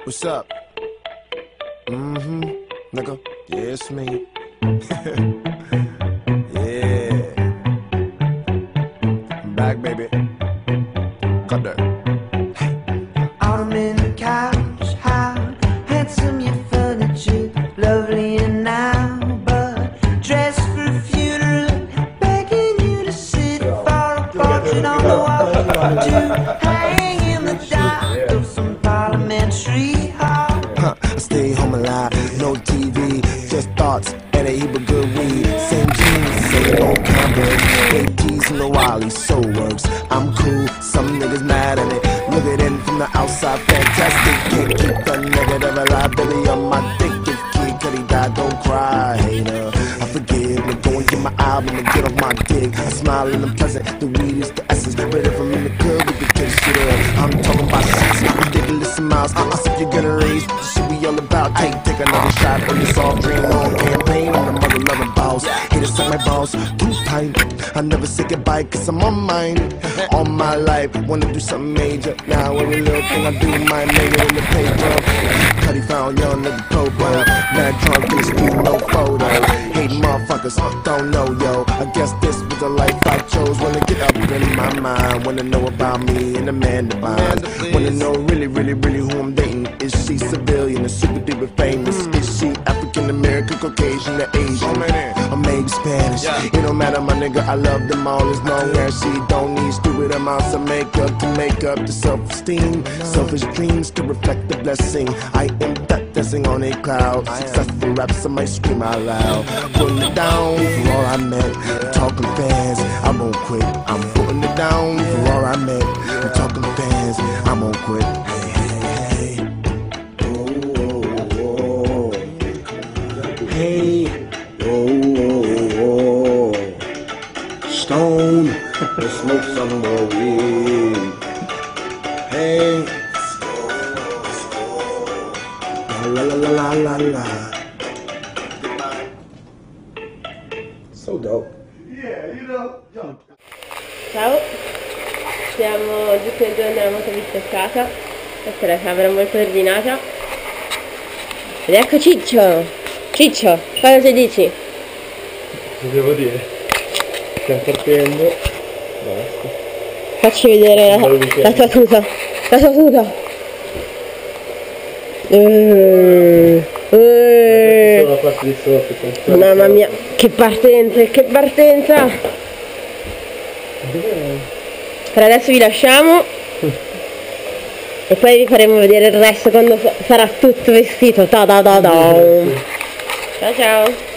What's up? Nigga, yeah, it's me. Yeah. I'm back, baby. Cut that. Ottoman couch, how handsome your furniture, lovely and now, but dressed for a funeral, begging you to sit for a portrait on the wall, to hang in the dark of some parliamentary hall. I stay home alive, no TV, just thoughts and a heap of good weed. Same jeans, same old Converse, ATs and the Wally, so works. I'm cool, some niggas mad at it. Look at it from the outside, fantastic. Can't keep the negative alive, baby, on my dick. If Kid Cudi died, don't cry, hater. I forgive me, go and get my album and get off my dick. I smile and I'm pleasant, the weed is the essence. But if I'm in the club, we can take shit up. I'm talking about sex, ridiculous amounts. I said you're gonna raise, this shit we all about. Take another shot on your soft drink, on campaign. I'm the mother loving boss, hit us on my balls, too tight. I never say goodbye, cause I'm on mine. All my life, wanna do something major. Now every little thing I do might make it in the paper. Cudi found young nigga program, mad drunk in the street, no photo. Hate motherfuckers, don't know, yo. I guess this was the life I chose. Wanna get up in my mind, wanna know about me and Amanda Bynes. Wanna know really, really, really who I'm dating. Is she civilian or super duper famous? Is she African American, Caucasian, or Asian? Or maybe Spanish? It don't matter, my nigga, I love them all as long as she don't need stupid amounts of makeup to make up the self-esteem. Selfish dreams to reflect the blessing. I am that dancing on a cloud. Successful raps, I might scream out loud. Putting it down for all I meant. Talking fans, I won't quit. I'm putting it down for all I meant. I'm talking fans, I won't quit. Hey, oh, Stone, let's smoke some more weed. Hey, la la la la la la. So dope. Yeah, you know. Ciao, siamo tutti e due nella moto bisteccata. Questa è la camera molto ordinata. Ed ecco Ciccio! Ciccio, cosa ci dici? Che devo dire? Stiamo partendo. Basta. Facci vedere la tua tuta. La tua tuta! Solo la parte di sotto. Mamma mia, che partenza, che partenza! Per adesso vi lasciamo e poi vi faremo vedere il resto quando sarà tutto vestito. Ta da da da. Ciao ciao!